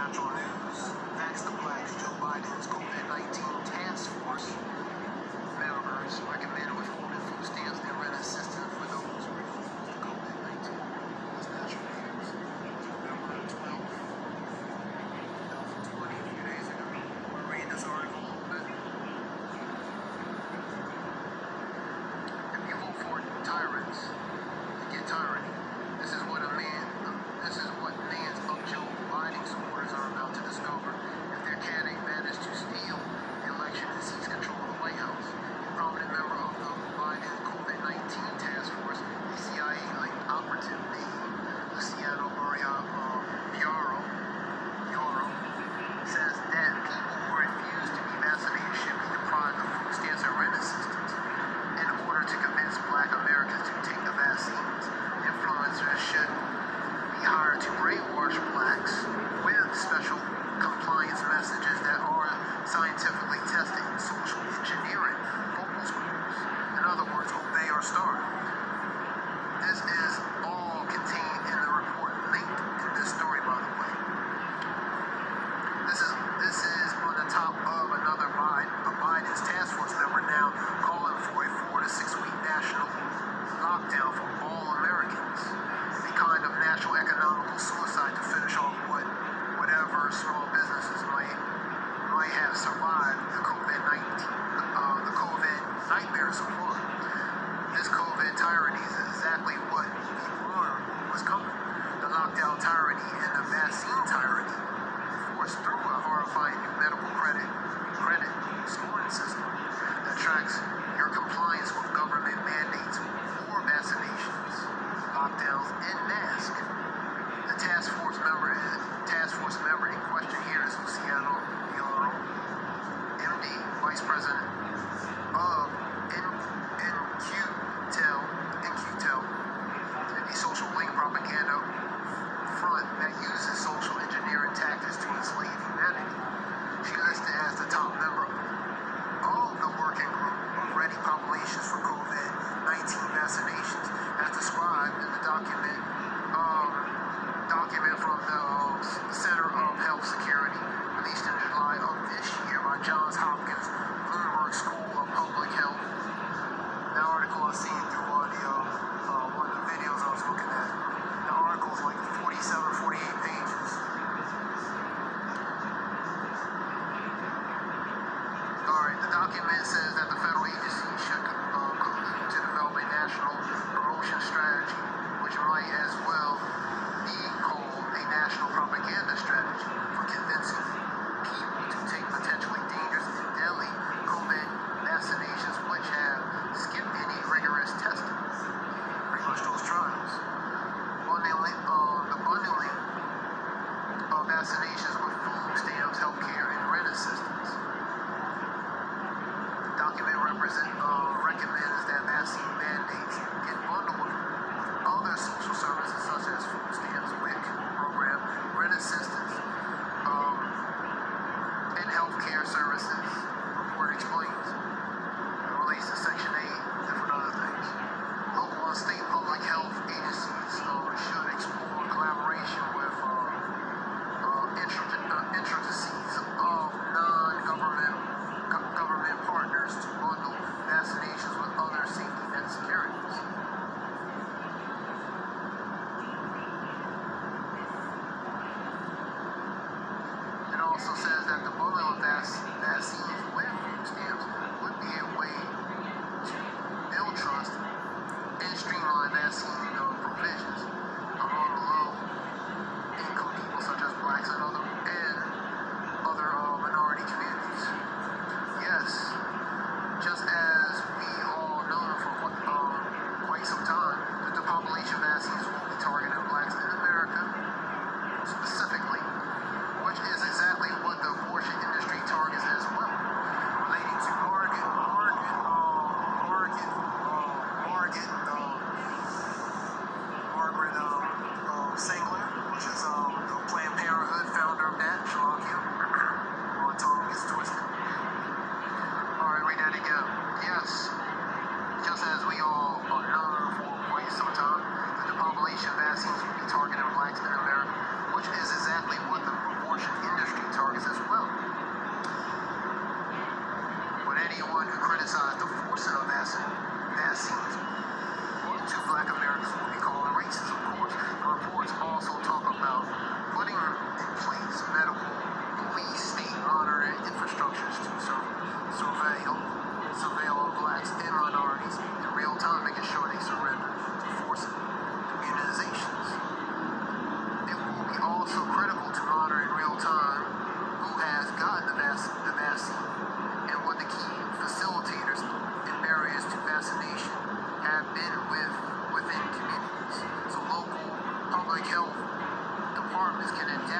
Central News. Vax the Blacks, Joe Biden's COVID-19 task force members recommend withholding food stamps and rent assistance for those with COVID-19. That's Natural News. November 12th, 2020, a few days ago. We're reading this article a little bit. If you vote for tyrants, you get tyranny. This is what millions of Joe Biden supporters are about to discover if their candidate managed to steal the election and seize control of the White House. A prominent member of the Biden COVID-19 task force, the CIA-linked operative named Luciano Buarro, says that people who refuse to be vaccinated should be deprived of food stamps and rent assistance in order to convince Black Americans to take the vaccines. Influencers should be hired to brainwash Blacks with special compliance messages that are scientifically tested in social engineering focus groups. In other words, obey or starve. This is all contained in the report linked in this story, by the way. This is on the top of another Biden's task force member now calling for a 4 to 6 week national lockdown for all Americans. A kind of national economical suicide to finish off whatever small businesses might have survived the COVID nightmare so far. This COVID tyranny is exactly what we warned was coming. The lockdown tyranny and the vaccine tyranny forced through a horrifying new medical credit scoring system that tracks your compliance with government mandates or vaccinations, lockdowns, and masks. The task force member in question here is Luciano Buarro, MD, Vice President of In-Q-Tel, the social link propaganda front that uses social engineering tactics to enslave humanity. She listed as the top member of the working group of ready populations for COVID-19 vaccinations, as described in the document from the Center of Health Security, released in July of this year by Johns Hopkins Bloomberg School of Public Health. That article I seen through one of the videos I was looking at. The article is like 47, 48 pages. Alright, the document says that the federal agency should collude to develop a national promotion strategy, which might as well be called a national propaganda strategy for convincing people to take potentially dangerous and deadly COVID vaccinations which have skipped any rigorous testing. Pretty much those trials. The bundling of vaccinations with food stamps, healthcare, and rent assistance. The document recommends that vaccine mandates get bundled with other social services such as food stamps, WIC program, rent assistance, and healthcare services. Report explains. It relates to Section 8, different other things. Local and state public health agencies should explore collaboration with intricacies of non-government partners to bundle vaccinations with other safety net securities. It also says that the bundling of vaccines with food stamps would be a way to build trust and streamline vaccine provisions among low-income people such as Blacks and other minority communities. Yes, just as we all know for quite some time, that the population vaccines will be targeting Blacks in America specifically, which is exactly what the abortion industry targets as well.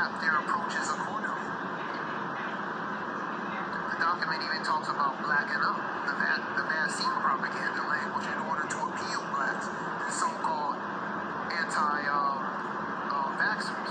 adapt their approaches accordingly. The document even talks about blacking up the vaccine propaganda language in order to appeal blacks and so-called anti-vaxxers.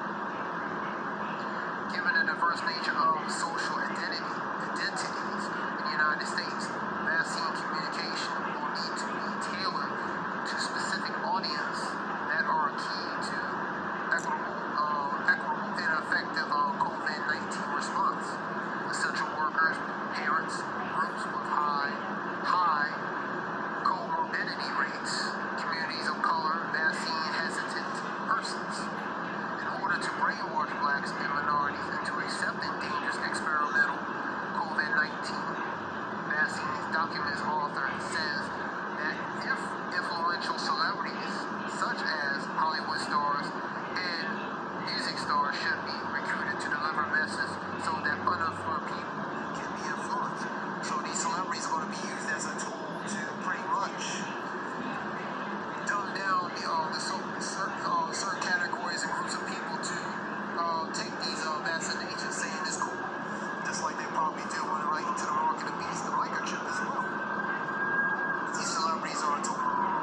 Given the diverse nature of social identities in the United States, vaccine communication will need to be tailored to specific audience that are key to equitable and effective COVID-19 response. Essential workers, parents, groups with high comorbidity rates, communities of color, vaccine-hesitant persons. In order to brainwash blacks and minorities into accepting dangerous experimental COVID-19 vaccines, document's author says that if influential celebrities such as Hollywood stars and music stars should be recruited to deliver messages so that uninformed people can be influenced. So these celebrities are going to be used as a tool to pretty much dumb down certain categories and groups of people to take these vaccinations, saying it's cool. Just like they probably do when right into the mark of the beast, the microchip as well. These celebrities are a tool.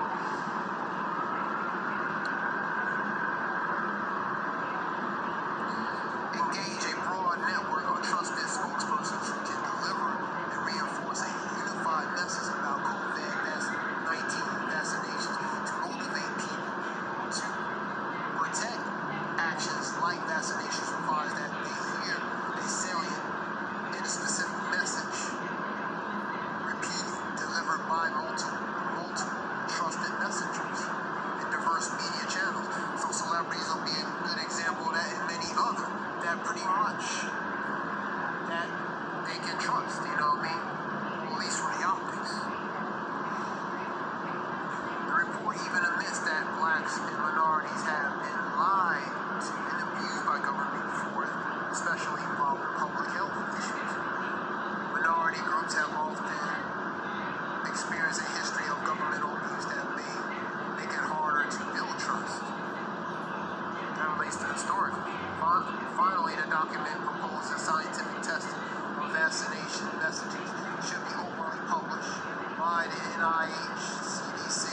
Engage a broad network of trusted spokespersons who can deliver and reinforce a unified message about COVID-19 vaccinations to motivate people to protect. Actions like vaccinations requires that they hear a salient and a specific message repeated, delivered by multiple trusted messengers in diverse media channels. So celebrities will be a good example of that, and many other that pretty much that they can trust, you know what I mean? Or at least for the optics. The report even admits that blacks and minorities have been lied to and abused by government before, especially involving public health issues. Minority groups have often experienced a history of governmental abuse that may make it harder to build trust. That relates to historically. Finally, the document proposes scientific testing of vaccination messages should be openly published by the NIH, CDC,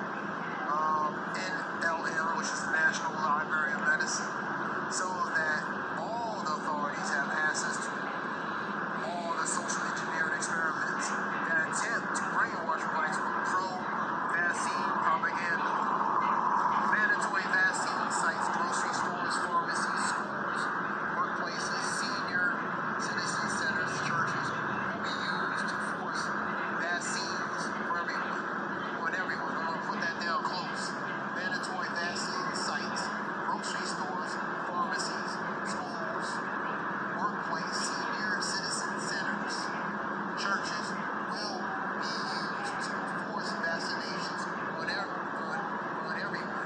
NLM, which is the National Library of Medicine, so that all the authorities have access to all the social engineering experiments that attempt to brainwash blacks with pro-vaccine propaganda. Mandatory vaccine sites, grocery stores, pharmacies, schools, workplaces, senior citizen centers, churches will be used to force vaccines for everyone. On everyone. I'm going to put that down close. Mandatory vaccine sites, grocery stores, pharmacies, schools, workplace, senior citizen centers, churches will be used to force vaccinations on everyone.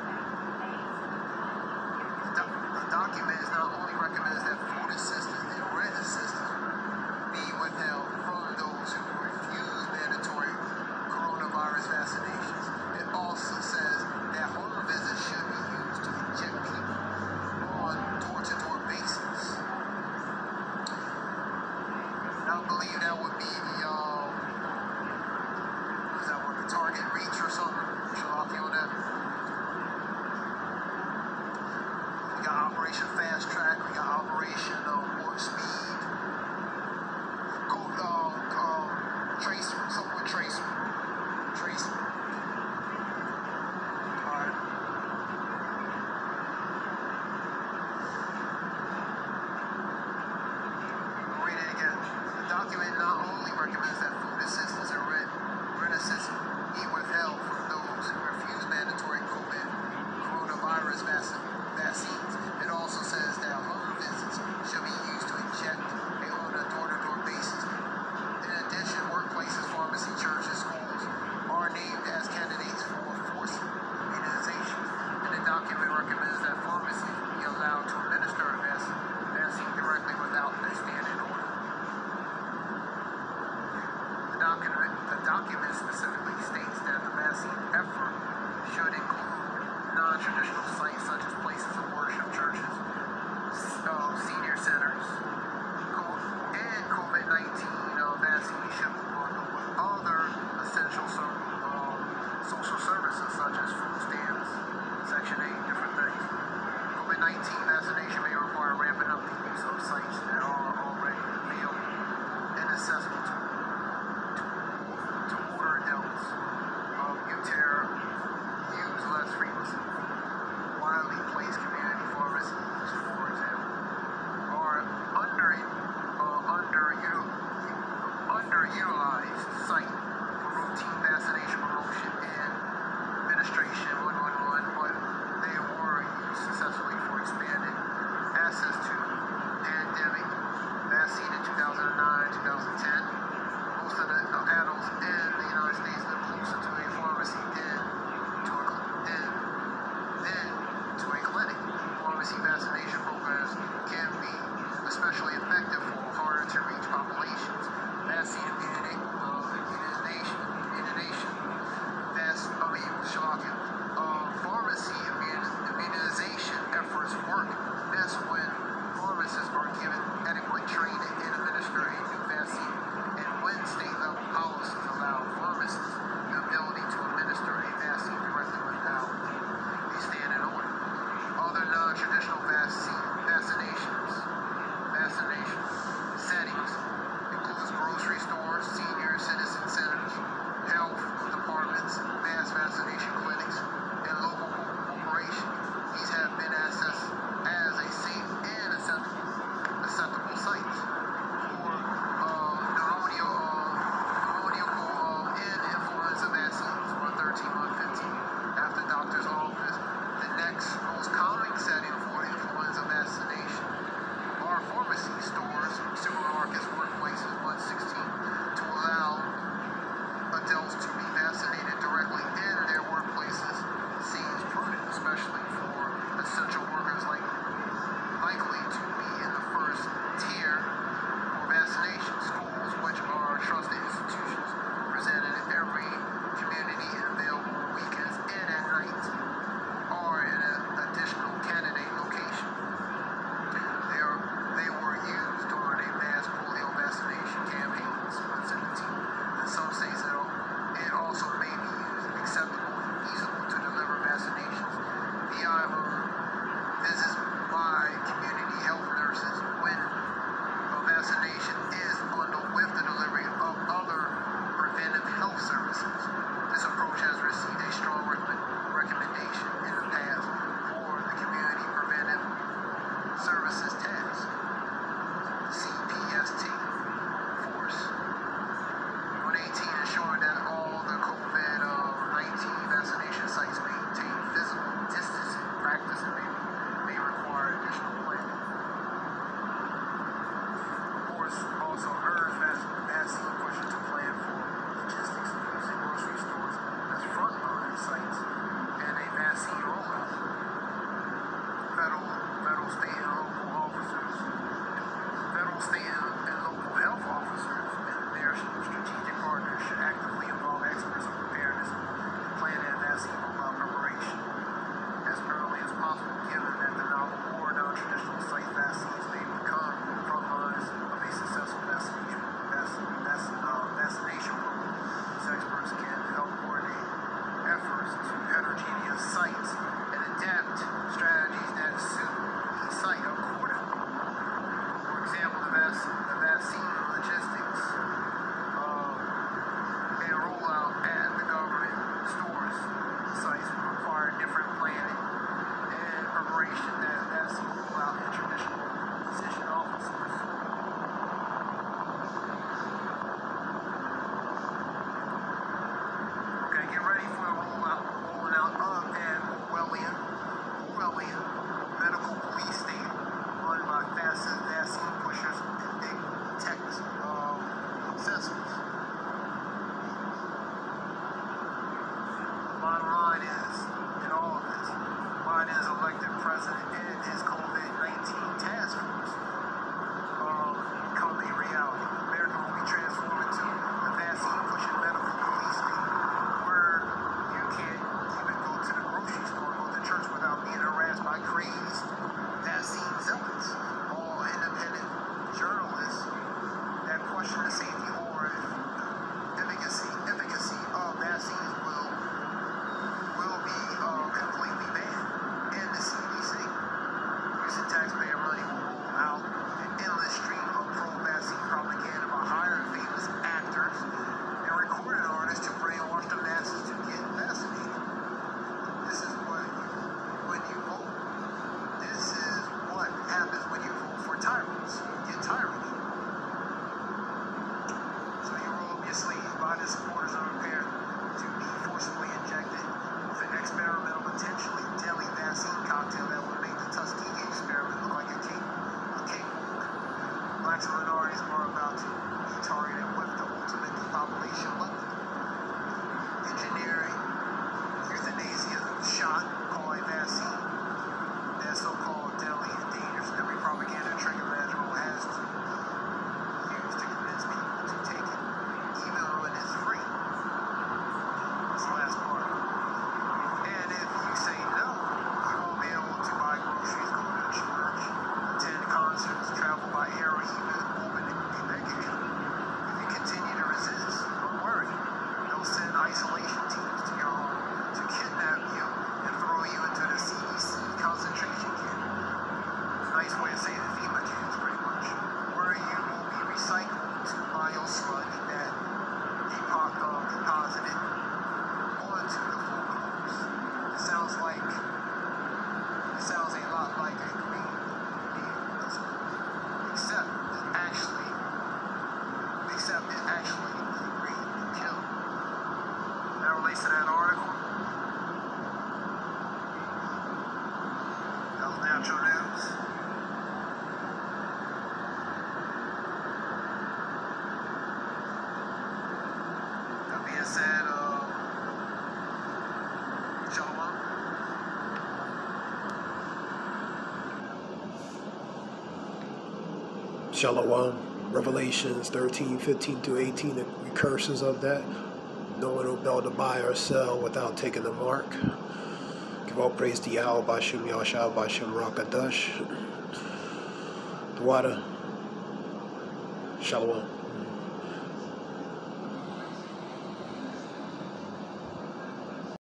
The document is not only recommends that food assistance and rent assistance be withheld from those who refuse mandatory coronavirus vaccinations. It also says that home visits should be used to inject people on door-to-door basis. And I believe that would be the target reach or something. Shalaki on that. We got Operation Fast Track. We got Operation Warp Speed. Tracer. Something with Tracer. Alright. I'll read it again. The document not only especially effective for harder to reach populations. Vaccine immunization, pharmacy immunization efforts work best when pharmacists are given adequate training in administering a new vaccine, and when state-level policies allow pharmacists the ability to administer a vaccine directly without a standing order. Other non-traditional vaccination settings includes grocery stores, senior citizen centers, health departments, mass vaccination clinics, and local corporations. These have been assessed as a safe and acceptable sites for pneumococcal and influenza vaccines, 113, 115. After doctor's office, the next most common setting for influenza vaccination are pharmacy stores, supermarkets, workplaces, 116, to allow adults to be vaccinated directly in their workplaces seems prudent, especially for essential workers likely to be in the first tier for vaccination. Schools, which are trusted institutions presented in every community and available on weekends and at night, are an additional candidate location. They were used during a mass polio vaccination campaigns, 117. In some states, it also may be used acceptable and feasible to deliver vaccinations via visits by community health nurses when a vaccination is bundled with the delivery of other preventive health services. This approach has received a strong recommendation in the past for the Community Preventive Services Task, CPST force. 118, ensuring that all the COVID-19 vaccination sites maintain physical distancing practice and may require additional planning. The force also urged vaccine pushers to plan for logistics using grocery stores as frontline sites and a vaccine rollout. Federal, state, and local health officers and their strategic partners should actively involve experts in preparedness and plan and vaccine rollout preparation as early as possible, given that the novel or non-traditional site vaccines may become front lines of a successful vaccination program. These experts can help coordinate efforts to heterogeneous sites and adapt strategies that suit each site accordingly. For example, the vaccine logistics and rollout at the government stores sites require different planning and preparation than vaccine rollout in traditional physician offices. Okay, get ready for the rolling out of an Orwellian medical police state run by vaccine pushers and big tech sensors. Bottom line is, in all of this, Biden's elected president and his COVID-19 task force become a reality. America will be transformed into a vaccine-pushing medical police state where you can't even go to the grocery store or go to church without being harassed by crazed vaccine zealots. All independent journalists that question the safety or efficacy of vaccines will be completely banned. And the CDC, using taxpayer money, will roll out an endless stream of pro-vaccine propaganda by hiring famous actors and recording artists to brainwash the masses to get vaccinated. This is what when you vote. This is what happens when you vote for tyrants. You get tyranny. So you roll up your sleeves. Biden supporters are prepared to be forcibly injected with an experimental, potentially deadly vaccine cocktail that would make the Tuskegee experiment look like a cakewalk. Blacks and minorities are about to be targeted with the ultimate depopulation weapon. Engineering, euthanasia, shot, called a vaccine. That so-called deadly and dangerous. Every propaganda trick imaginable has Shalom. Revelations 13:15 through 18, the curses of that. No one will be able to buy or sell without taking the mark. Give all praise to Yahweh, Bashim Yahshua, Bashim Rakadash. The water. Shalom.